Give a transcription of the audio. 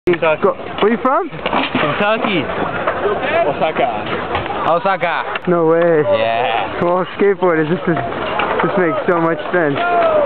Kentucky. Where are you from? Kentucky. Osaka. Osaka. No way. Yeah. Well, skateboarders, this makes so much sense.